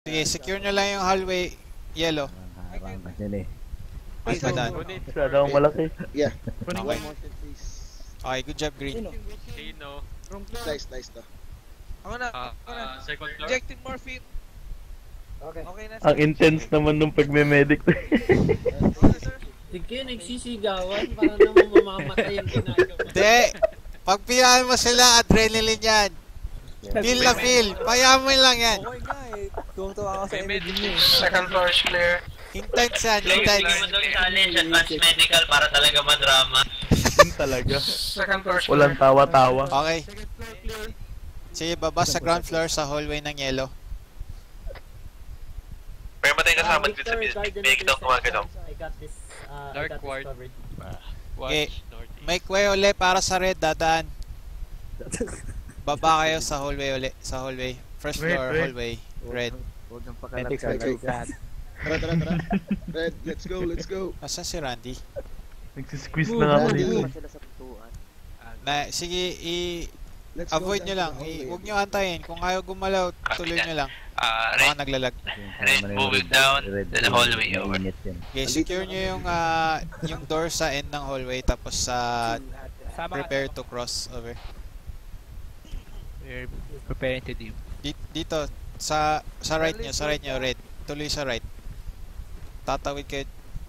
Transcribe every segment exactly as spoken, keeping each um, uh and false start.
Sige, secure nyo lang yung hallway, yellow. Harang ka dyan eh. Ay, padaan. Masyado akong malaki. Yeah. Okay. One motion, please. Okay, good job, Green. Sino? Nice, nice to. Ako na, Ah, ako na. ah, second floor? Injecting morphine. Okay. Okay na, Ang sir. intense naman nung pagme-medic. Okay na, sir. Sige, nagsisigawan para naman mamamatay ang ginagawa. Hindi! Pag piyahan mo sila, adrenaline yan. Feel na feel. Payamoy lang yan. Okay nga eh. Tuwang-tuwa ako sa May energy niyo eh. Second floor is clear. Intense yan, Lagyan intense. mo doon challenge, advanced medical para talaga madrama. Yun talaga. Second floor is clear. Walang tawa-tawa. Okay. Sige, baba sa ground floor sa hallway ng yellow. Pero matay Ah, kasama dito Victor, sa building. Garden May of daw kumagalaw. I got this, uh, I Dark got this ward. covered. Okay. Watch northeast. Make way uli para sa red, dadaan. Baba kayo sa hallway uli. Sa hallway. First Wait, floor, wait. hallway. Red. Huwag kang Medics, medics. pakalat-kalat. Tara, tara, tara. Red, let's go, let's go. Nasaan si Randy? Nagsisqueeze lang ako dito. Sila sa pintuan. Na, sige, i- Let's go avoid down nyo to lang. the I, hallway. huwag nyo antayin. Kung ayaw gumalaw, tuloy nyo lang. Ah, Baka red, naglalag. red moving down to the hallway over. Mainit yun. Okay, secure nyo yung, ah, yung door sa end ng hallway. Tapos sa prepare to cross over. We're preparing to leave. Di- Dito, sa sa right nyo, sa right nyo, red. Tuloy sa right. Tatawid kayo.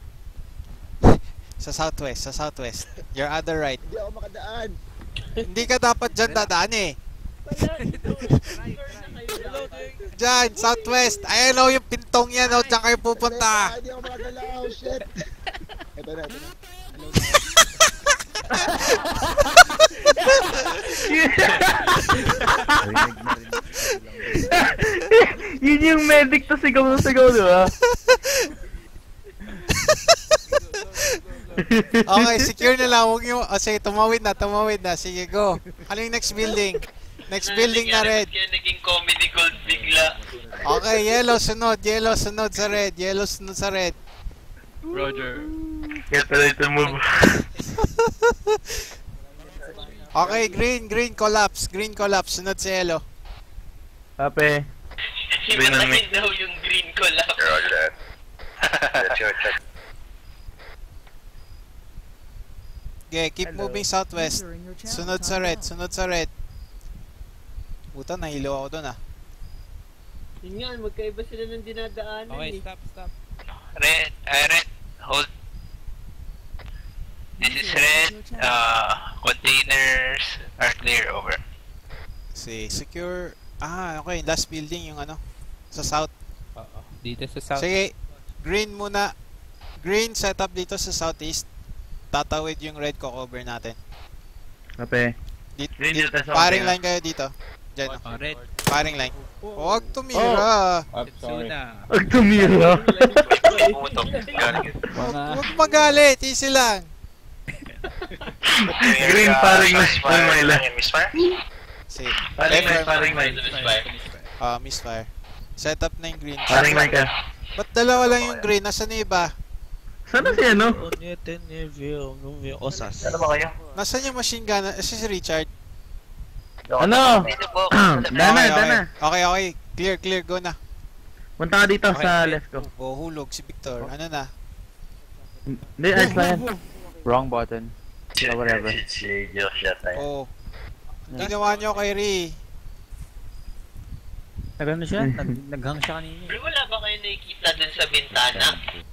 Sa southwest, sa southwest. Your other right. Hindi ako makadaan. Hindi ka dapat dyan dadaan eh. Reloading. Dyan, southwest. Ayun o, yung pintong yan o. Dyan kayo pupunta. Hindi ako makagalaw, shit. Ito na, ito na. Rinig na rin. Yun yung medic to sigaw na sigaw, di ba? Okay, secure na lang. Huwag nyo. O sige, tumawid na, tumawid na. Sige, go. Ano yung next building? Next building na red. Kaya naging comedy gold bigla. Okay, yellow sunod. Yellow sunod sa red. Yellow sunod sa red. Roger. Get ready to move. Okay, green, green collapse. Green collapse. Sunod sa yellow. Ape. Himatayin daw yung green ko lang. Roger that. Let's go check. Okay, keep moving southwest. Sunod sa red. Sunod sa red. Puta, nahilo ako doon ah. Yun nga, magkaiba sila ng dinadaanan Okay, eh. stop, stop. Red, uh, red, hold. This is red. Uh, containers are clear over. Si secure. Ah, okay. Last building yung ano. Sa south. Oo. Dito sa south. Sige, green muna. Green setup dito sa southeast. Tatawid yung red ko cover natin. Ape. Dito, Green dito, dito sa paring south, line kayo dito. Diyan. Oh, Oh. red. Paring line. Huwag tumira. Setsuna. Pag tumira. Pumutok. Galing. Mga... Huwag magalit. Easy lang. Green paring na Myla. Misfire? Si Paring line, Pepper. paring line. Misfire. Ah, misfire. Setup na yung green. Paring line ka. Ba't dalawa lang yung green? Nasaan yung iba? Sana si ano? Osas. Ano ba kayo? Nasaan yung machine gun? Eh, si Richard. Ano? Dito po. Dana, okay, dana. Okay, okay. Clear, clear. Go na. Punta ka dito Okay. sa left ko. O, hulog si Victor. Ano na? Hindi, ayos lang yan. Wrong button. So whatever. Si Josh yata yun. Oh. Ginawa nyo kay Ri. Nagano siya? Nag naghang siya kanina. Pero wala ba kayo nakikita dun sa bintana?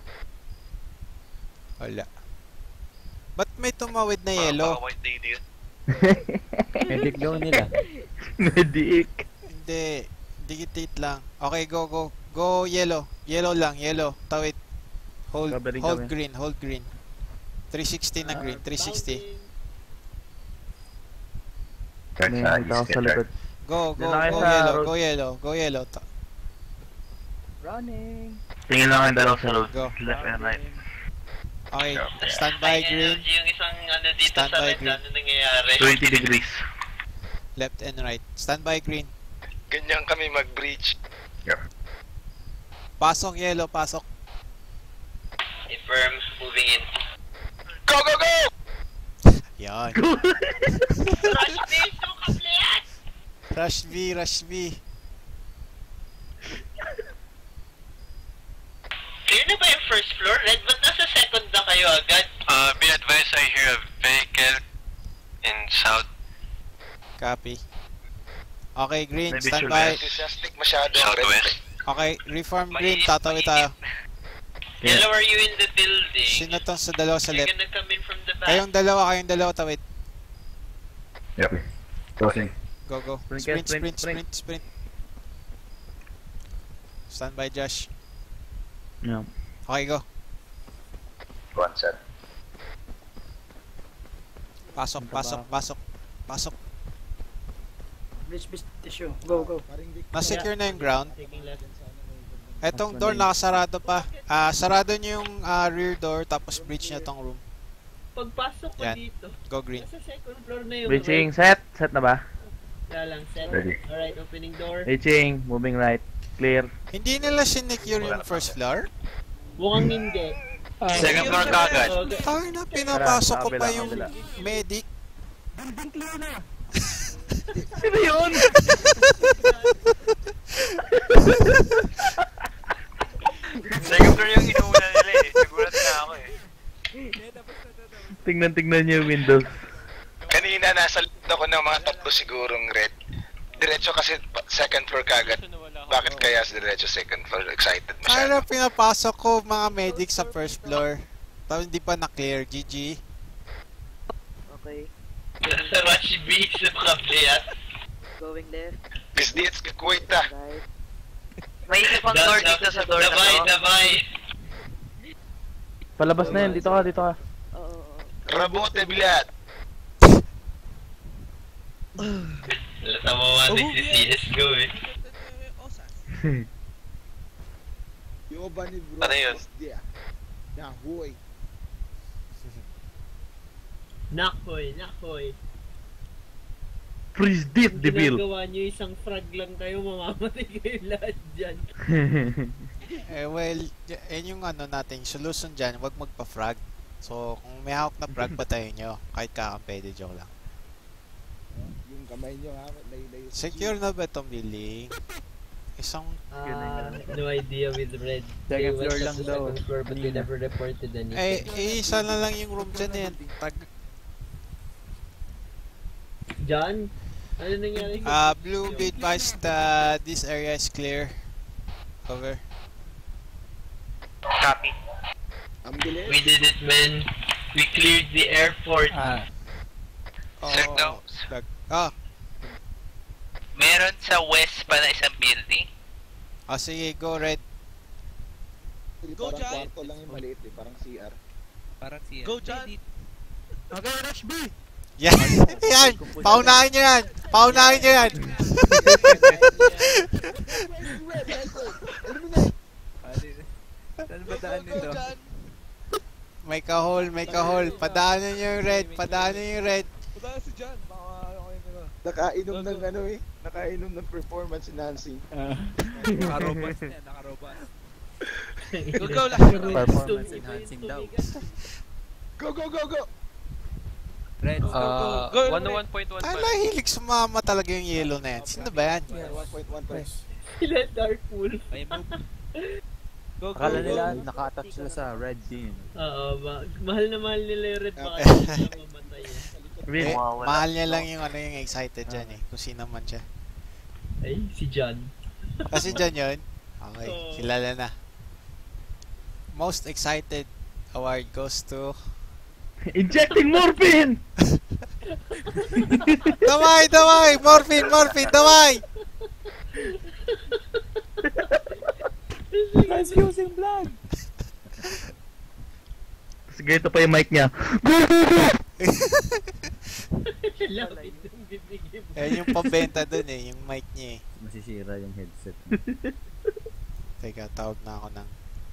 Wala. Ba't may tumawid na yellow? Baka white lady yun. Medic daw nila. Medic. Hindi. Digitate lang. Okay, go, go. Go yellow. Yellow lang, yellow. Tawid. Hold, Babalik hold kami. green, hold green. three sixty na green, three sixty. May nakita ko sa likod. Go, go, Dito na kayo go sa yellow, road. go yellow, go yellow. Ta- Running. Tingin lang ang dalaw sa road. Go. Left and right. Okay, stand by green, Yung isang ano dito Stand sa by red, green. ano nangyayari? twenty degrees. left and right. Stand by green. Ganyan kami mag-breach. Pasok yellow, pasok. Confirm, moving in. Go, go, go! Yan. Rush dito, kaplean! Rush B, rush B. first floor? Red, ba't nasa second na kayo agad? Uh, be advised, I hear a vehicle in south. Copy. Okay, green, Maybe stand should by. Enthusiastic masyado ang red. Southwest. Okay, reform green, Mainit, tatawid tayo. Yellow, are you in the building? Sino tong sa dalawa sa You're left? gonna come in from the back. Kayong dalawa, kayong dalawa tawid. Yep. Crossing. Go, go. Sprint, Sprint, sprint, sprint, sprint. sprint, sprint. Stand by, Josh. Yeah. Okay, go. One set. Pasok, pasok, pasok, pasok. Bridge, bridge, tissue. Go, go. Paring Vic. Na-secure na yung ground. Taking left. Etong door nakasarado pa. Ah, sarado nyo yung ah, rear door tapos breach nyo tong room. Pagpasok ko Yan. dito, Go green. nasa second floor na yung Reaching, set. Set na ba? Kaya lang, set. Ready. Alright, opening door. Reaching, moving right. Clear. Hindi nila sinecure yung first floor? Mukhang hindi. Second floor kagad. Okay. Tayo na, pinapasok ko Kabila, pa yung kabila. medic. Sino yun? Second floor yung inuuna nila eh. Nagulat na ako eh. Tingnan-tingnan niyo yung windows. Kanina nasa likod ako ng mga tatlo sigurong red. Diretso kasi pa- second floor kagad. Bakit kaya sa diretso second floor? Excited Tayo na, masyado. pinapasok ko mga medic sa first floor. Tapos hindi pa na-clear. G G. Okay, Nasa Rush B sa kable yan. going left, Pisdits, kakuita. right. May isa pang door dito sa door na to. Dabay, dabay. Palabas na yun. Dito ka, dito ka. Oo, oo, oo. Rabote bilat. Tama mo si C S G O eh. Giovanni Bro. Ano yun? Yeah. Nahoy. Nakoy, nakoy. Freeze dit, Kung debil. ginagawa nyo isang frag lang kayo, mamamatay kayo lahat dyan. Eh well, y- yan yung ano natin, solution dyan, wag magpa-frag. So, kung may hawak na frag, patayin nyo. Kahit kakampede, joke lang. Yung kamay nyo ha. Lay-lay sa Secure na ba itong building? Isang, Ah, no idea with red. They Second went floor up lang to daw, second floor but they kanina. never reported anything. eh, eh, isa na lang yung room dyan eh. Tag, John? Ano nangyari? ah, blue, be advised that this area is clear. Cover. Copy. Ang bilis. We did it, man. We cleared the airport. Ah, Oh, Check those. flag. Ah, Meron sa west pa na isang building. ah, sige, go red. Go, Parang John. kwarto lang yung maliit eh. Parang C R. Parang siya. Go, John. Yan, yan! Paunahin nyo yan! Paunahin nyo yan! saan ba daan nito? May kahol, may kahol. Padaanan nyo yung red, padaanan nyo yung red. Punta na si John. Baka ano kayo nila. Nakainom ng ano eh. Nakainom ng performance si Nancy. Nakarobas niya, nakarobas. Go, go, lahat. Performance enhancing daw. Go, go, go, go! Red, Go, go, uh, go, one Red. oh one point one Ay, five. nahilig sumama talaga yung yellow na yan. Sino ba yan? Yeah, one point one press. Sila Dark Wolf. May move. Go, go, Akala go. nila naka-attach sila sa red team. Oo, ma- mahal na mahal nila yung red baka Okay. hindi sila mamatay. eh. Rin. Eh, mahal niya lang yung ano yung excited dyan eh. Kung sino man siya. Ay, si John. Kasi dyan yun. Okay, Oo. kilala na. Most excited award goes to... Injecting morphine! Daway, daway! Morphine, morphine, daway! Transfusing blood! Sige, ito pa yung mic niya. Lapit yung bibigay mo. Yan yung pambenta dun eh, yung mic niya eh. Masisira yung headset. Teka, tawag na ako ng...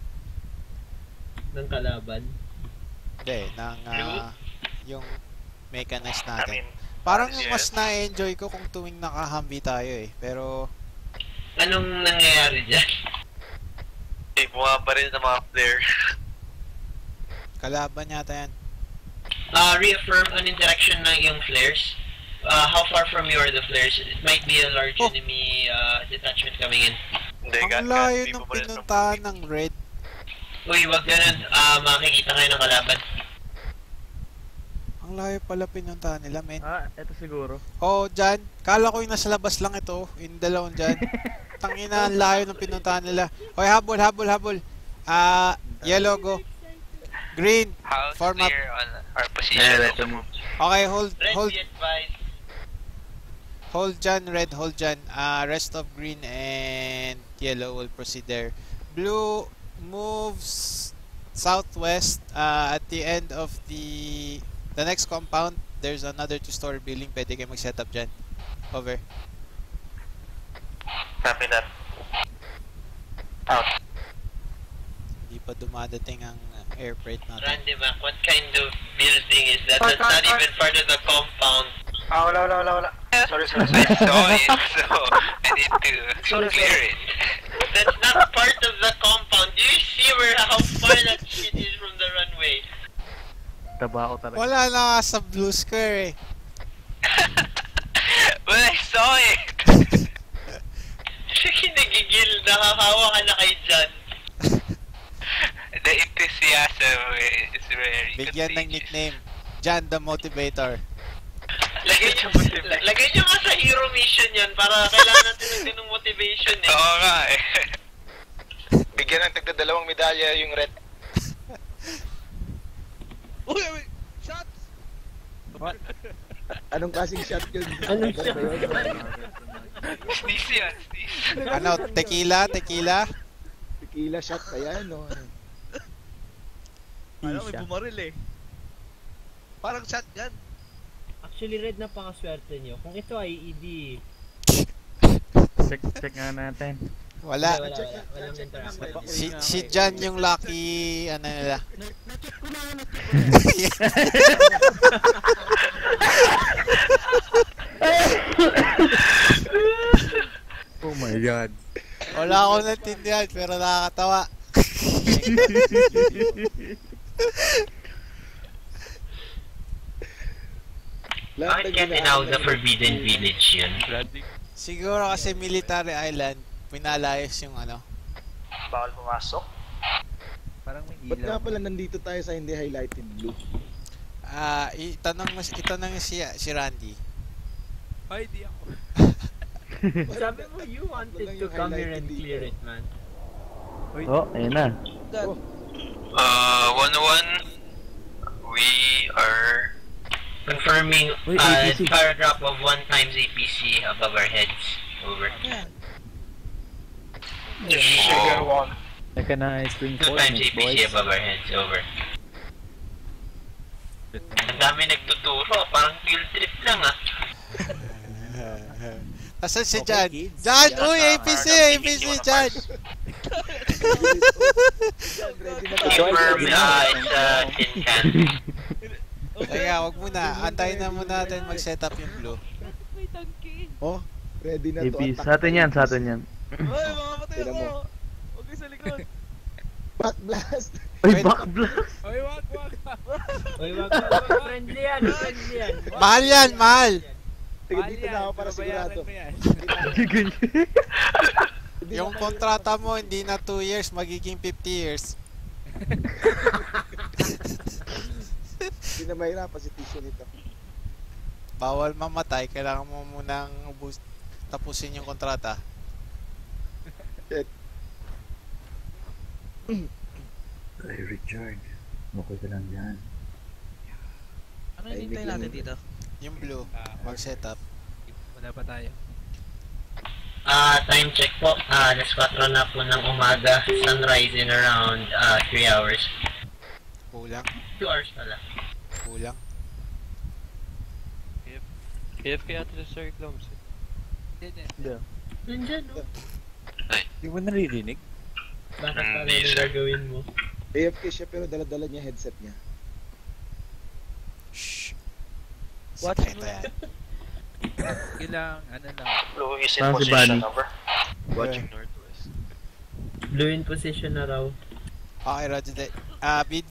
Ng kalaban. Hindi, ng... ah, yung mechanics natin. Parang yung mas na-enjoy ko kung tuwing nakahambi tayo eh. Pero... Anong nangyayari dyan? Eh, bumabaril ng mga player. Kalaban yata yan. Uh, reaffirm an interaction ng yung flares. Uh, how far from you are the flares? It might be a large Oh. enemy uh, detachment coming in. Hindi, Ang ga- layo ga- nung people pa rin pinuntahan ng red. Uy, wag ganun. Ah, makikita kayo ng kalaban. Ang layo pala pinuntahan nila, men. Ah, eto siguro. Oh, dyan. Kala ko yung nasa labas lang ito. Yung dalawang dyan. Tangina, ang layo ng pinuntahan nila. Hoy, habol, habol, habol. Ah, yellow, go. Green, House form up. clear on our position. Okay, hold, Red, hold, be advised. hold dyan, red, hold dyan. Ah, rest of green and yellow will proceed there. Blue moves southwest. Uh, at the end of the the next compound, there's another two-story building. Pwede kayo mag-set up dyan. Over. Copy that. Out. Hindi pa dumadating ang uh, air freight natin. Randy Mac, what kind of building is that? That's not even part of the compound. Ah, wala, wala, wala, wala. Sorry, sorry, sorry. I saw it, so I need to clear it. That's not part of the compound. Do you see where how far that shit is from the runway? Taba ako talaga. Wala na nga sa blue square eh. Well, I saw it. Sige, nagigil. Nakahawa ka na kay John. The enthusiasm is very Bigyan ng nickname. Jan the Motivator. Lagay nyo, lagay nyo nga sa hero mission yan para kailangan natin ng motivation eh. Oo nga eh. Bigyan ng tagda dalawang medalya yung red. Uy, uy! Shots! Anong klaseng shot yun? Anong shot? Sneeze yan, sneeze. Ano, tequila, tequila? Tequila shot kaya, no? Ano, may bumaril eh. Parang shotgun. Actually, Red, napakaswerte nyo. Kung ito ay E D, Check, check nga natin. Wala. wala, wala, walang interaction. Si, si Jan yung lucky, ano nila. Oh my god. Wala akong natindihan, pero nakakatawa. Bakit kaya tinawag na Forbidden Village yun? Siguro kasi military island, pinalayas yung ano. Bawal pumasok. Parang may Ba't nga ilaw. pala nandito tayo sa hindi highlighted blue? Ah, itanong mo itanong si si Randy. Ay, di ako. Sabi mo, you wanted to come here and clear it, man. Oh, ayun na. Uh, one oh one. We are Confirming Wait, uh, A P C. fire drop of one times A P C above our heads. Over. sugar one. Mechanized Two times A reinforcements, P C boys. above our heads. Over. Ang dami nagtuturo. Parang field trip lang ah. Asan si Jan? Jan! Uy! A P C! A P C! Jan! Confirm uh, it's uh, tin can. Kaya wag muna. Antayin na muna natin mag-set up yung blue. Oh, ready na A to P, attack. sa atin yan, sa atin yan. Uy, mamamatay Tignan ako! mo. Huwag kayo sa likod! Back blast! Uy, Wait. back blast! Ay, wag, wag. Uy, wag, wag, wag. Friendly yan, friendly yan. Mahal yan! Mahal! Tiga dito na ako para Babayaran sigurado. mo yan. Hindi Yung na- kontrata mo hindi na two years, magiging fifty years. Hindi na mahirapan si Tisho nito. Bawal mamatay, kailangan mo munang ubus, tapusin yung kontrata. Hey Richard, okay ka lang dyan. Ano hinintay natin dito? Yung blue, mag-set up. Wala pa tayo. Ah, time check po. Ah, alas kwatro na po ng umaga. Sunrise in around uh, three hours. Kulang, two hours pala. kulang. A F K ata sa Sir Cloms. Nandyan, no? Hindi mo naririnig? Bakit parang Hindi, yung sir. gagawin mo? A F K siya pero dala-dala niya headset niya. Shhh. What? Sekreto yan. Kailang, ano lang. Blue is in Saan si position. Bunny? Over. Watching northwest. Blue in position na raw. Okay, Roger that. Ah, bid